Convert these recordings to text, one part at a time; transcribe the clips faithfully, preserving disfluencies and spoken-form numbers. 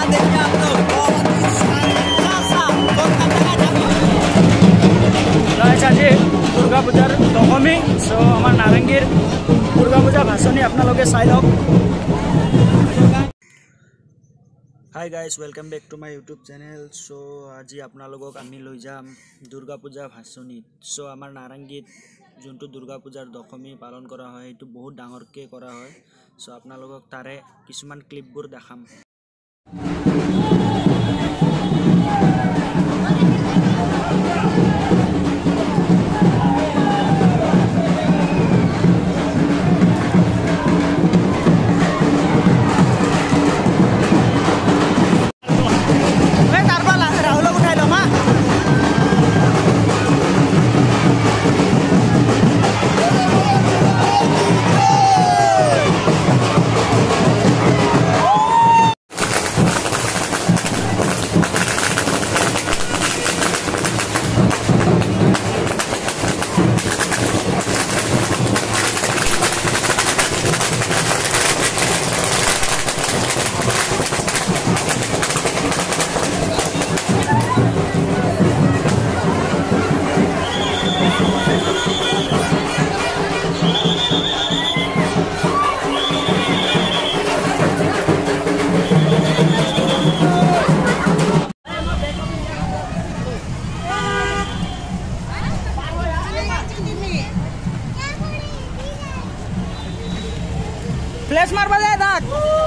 देखिए आप लोग আজি দুর্গা পূজার দশমী সো আমার নারেঙ্গীর দুর্গা পূজা ভাষণী আপনাদের চাই লওক। Hi guys, welcome back to my YouTube channel. So আজি আপোনালোকক আমি লৈ যাম দুর্গা পূজা ভাষণীত। সো আমার নারেঙ্গীত যোনটো দুর্গা পূজার দশমী পালন করা হয় এইটো বহুত ডাঙরকে করা হয়। সো আপোনালোকক তাৰে কিছুমান ক্লিপবোৰ দেখাম। फ्लैश मार बजाए दाग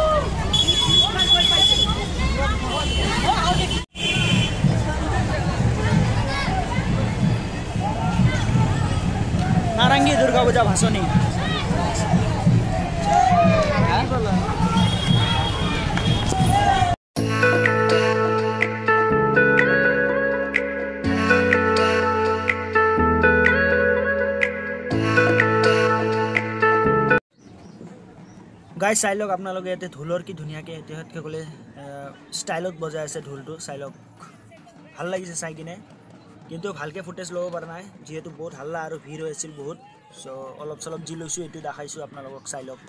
नारंगी दुर्गा पूजा भाषणी। গাইজ চাই লওক আপোনালোকে ইয়াতে ঢোলৰ কি ধুনীয়াকৈ এতিয়াতকৈ ক'লে ষ্টাইলত বজাই আছে ঢোলটো। চাই লওক, ভাল লাগিছে চাই কিনে, কিন্তু ভালকৈ ফুটেজ ল'ব পৰা নাই যিহেতু বহুত হাল্লা আৰু ভিৰ হৈ আছিল বহুত। চ' অলপ চলপ যি লৈছোঁ এইটো দেখাইছোঁ আপোনালোকক, চাই লওক।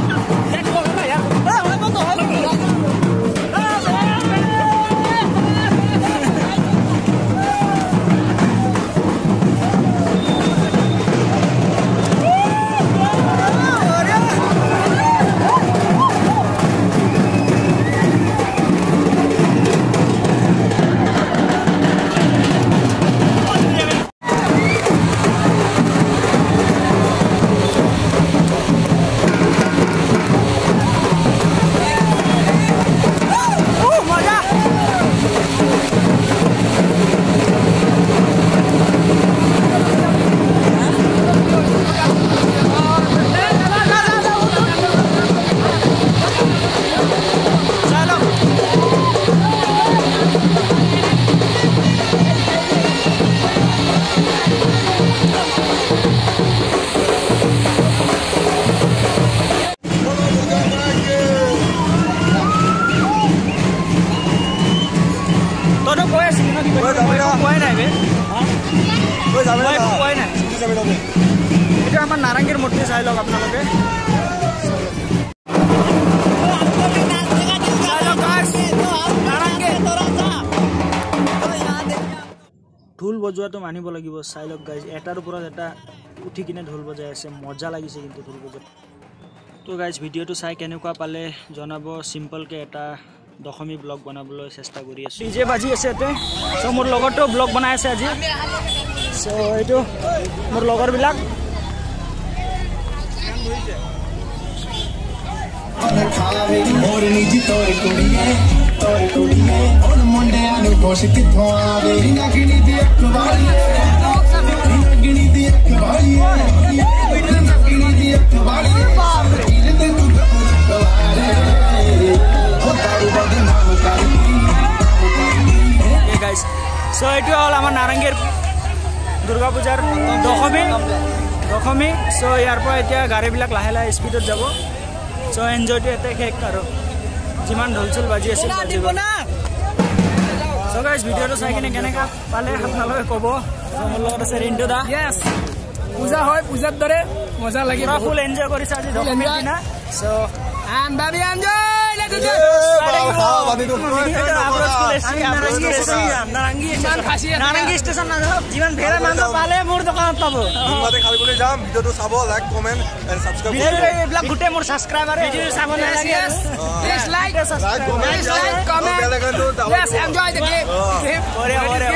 এটা আমার নারাঙ্গীর মূর্তি, চাই লওক আপনালোকে। ঢোল বজোৱাটো মানিব লাগিব। চাই লওক গাইজ, এটাৰ ওপৰত এটা উঠি কিনে ঢোল বজাই আছে, মজা লাগিছে কিন্তু ঢোল বজাই। তো গাইজ ভিডিঅ'টো চাই কেনেকুৱা পালে জনাব। চিম্পলকৈ এটা দশমী ব্লগ বনাবলৈ চেষ্টা কৰি আছোঁ। ডিজে বাজি আছে ইয়াতে। চ' মোৰ লগৰটো ব্লগ বনাই আছে আজি। চ' এইটো মোৰ লগৰবিলাক। চ' এইটো হ'ল আমাৰ নাৰেঙ্গীৰ দুৰ্গা পূজাৰ দশমী দশমী চ' ইয়াৰ পৰা এতিয়া গাড়ীবিলাক লাহে লাহে স্পীডত যাব। চ' এনজয়টো ইয়াতে শেষ আৰু যিমান ঢোল চোল বাজি আছিল বাজিব। চ' গাইজ ভিডিঅ'টো চাই কিনে কেনেকুৱা পালে আপোনালোকে ক'ব। মোৰ লগত আছে ৰিণ্টু দা। য়েছ, পূজা হয়, পূজাৰ দৰে মজা লাগে। ফুল এনজয় কৰিছে আজি দশমীৰ দিনা। চ' and baby enjoy, let's do পানীটো নাৰেংগী ষ্টেচন নাযাওঁ যিমান ভেৰা মাংস পালে মোৰ দোকানত পাব খাবলৈ যাম ভিডিঅ'টো চাব লাইক কমেণ্ট এণ্ড ছাবস্ক্ৰাইব এইবিলাক গোটেই মোৰ ছাবস্ক্ৰাইবাৰ ভিডিঅ' চাব নালাগে Please like, like comment please like, comment. Bell আইকনটো Yes, enjoy the game. বঢ়িয়া বঢ়িয়া